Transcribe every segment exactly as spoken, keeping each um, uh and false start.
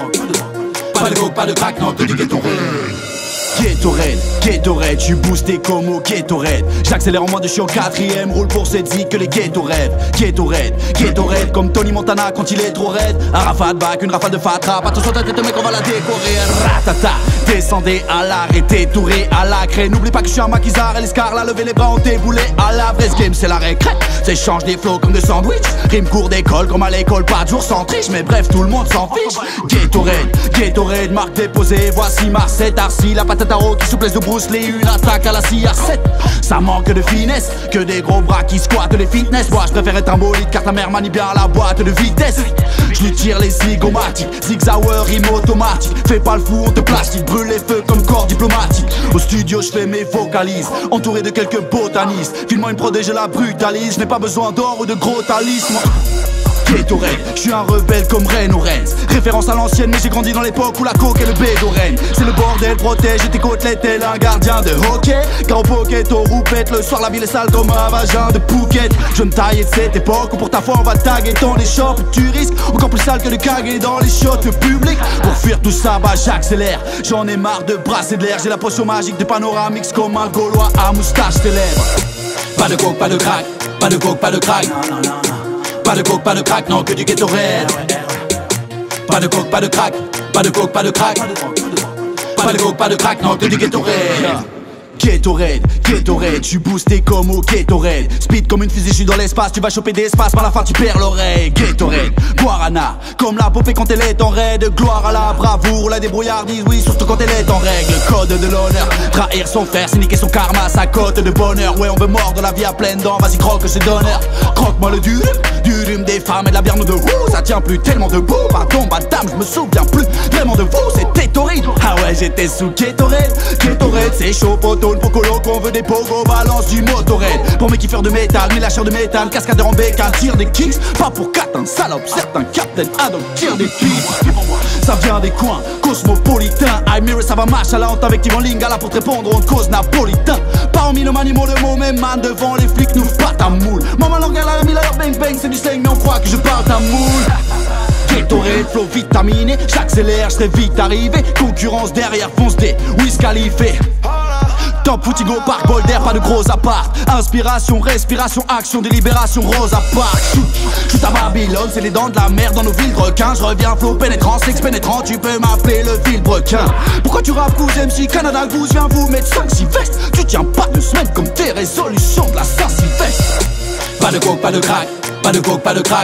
Pas de coke, pas de crack, non, que du Gatorade. Gatorade, Gatorade, je suis boosté comme au Gatorade. J'accélère en moins de je suis en quatrième, roule pour cette zik que les Gatorade. Gatorade, Gatorade, comme Tony Montana quand il est trop raide. Un rafale back, une rafale de fat rap. Attention ta tête mec, on va la décorer. Ratata, descendez à l'arrêt, touré à la craie. N'oublie pas que je suis un maquisard et l'escar là, levez les bras, on déboulé à la vraie. Ce game c'est la récré, j'échange des flows comme des sandwichs. Rime cours d'école comme à l'école, pas de jour sans triche. Mais bref, tout le monde s'en fiche. Gatorade, Gatorade, marque déposée. Voici Marcet, Arcy, la patate qui souplesse de Bruce Lee, une attaque à la C R sept. Ça manque de finesse, que des gros bras qui squattent les fitness. Moi je préfère être un bolide car ta mère manie bien la boîte de vitesse. Je lui tire les zygomatiques, zigzauer, rime automatique. Fais pas le fou, on te plastique, brûle les feux comme corps diplomatique. Au studio je fais mes vocalises, entouré de quelques botanistes. Filmant une prod et je la brutalise, je n'ai pas besoin d'or ou de gros talisman. Gatorade, je suis un rebelle comme Ren Orenz. Référence à l'ancienne mais j'ai grandi dans l'époque où la coke est le bédorène. C'est le bordel, protège tes côtelettes tel un gardien de hockey. Car au pocket, au roupette, le soir la ville est sale comme un vagin de Phuket. Je me taille de cette époque où pour ta foi on va taguer dans les shops. Tu risques encore plus sale que de caguer dans les shots publics. Pour fuir tout ça bah j'accélère, j'en ai marre de brasser de l'air. J'ai la potion magique de Panoramix comme un Gaulois à moustache célèbre. Pas de coke, pas de crack, pas de coke, pas de crack. Pas de coke, pas de crack, non que du Gatorade. Pas de coke, pas de crack, pas de coke, pas de crack. Pas de coke, pas de crack, non que du Gatorade. Gatorade, Gatorade, je suis boosté comme au Gatorade. Speed comme une fusée, je suis dans l'espace, tu vas choper des espaces, par la fin tu perds l'oreille. Gatorade, Guarana, comme la popée quand elle est en raid. Gloire à la bravoure, la débrouillardise, oui, surtout quand elle est en règle. Code de l'honneur, trahir son frère, c'est niquer son karma, sa cote de bonheur. Ouais, on veut mordre la vie à pleines dents, vas-y croque ce donneur. Croque-moi le durum, durum des femmes et de la bière de vous. Ça tient plus tellement debout, pardon madame, je me souviens plus vraiment de vous, c'était torride. Ah ouais, j'étais sous Gatorade, Gatorade, c'est chaud poteau. Pour colo qu'on veut des pogos, balance du motorhead. Pour mes kiffeurs de métal, mes lâcheurs de métal, cascadeurs en bécane, tire des kicks. Pas pour quatre, un salope, certains captain Adam tire des kicks. Ça vient des coins cosmopolitains. I mirror, ça va marche à la honte avec Yvan Lingala pour te répondre, on cause napolitain. Parmi nos animaux de mots, même man devant les flics, n'ouvre pas ta moule. Maman l'organe, la mille heures, bang bang, c'est du slang, mais on croit que je parle ta moule. Gatorade, flow vitaminé, j'accélère, je serai vite arrivé. Concurrence derrière, fonce des Wiz Khalifa. Top Foutigo, Parc Boulder, pas de gros appart. Inspiration, respiration, action, délibération, Rosa Parks. Shoot à Babylone, c'est les dents de la mer dans nos villes de requins. Je reviens flow pénétrant, sexe pénétrant, tu peux m'appeler le vilebrequin. Pourquoi tu rappes cousin M C Canada Goose, viens vous mettre cinq six vestes. Tu tiens pas de semaine comme tes résolutions de la Saint-Sylvestre. Pas de coke, pas de crack, pas de coke, pas de crack.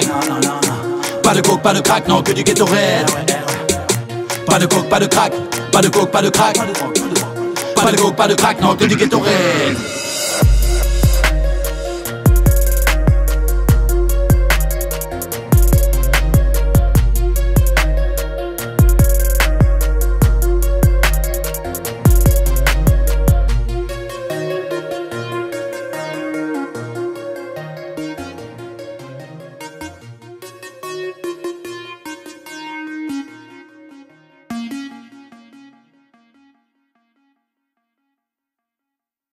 Pas de coke, pas de crack, non que du Gatorade. Pas de coke, pas de crack, pas de coke, pas de crack. Pas de coke, pas de crack, non que du Gatorade.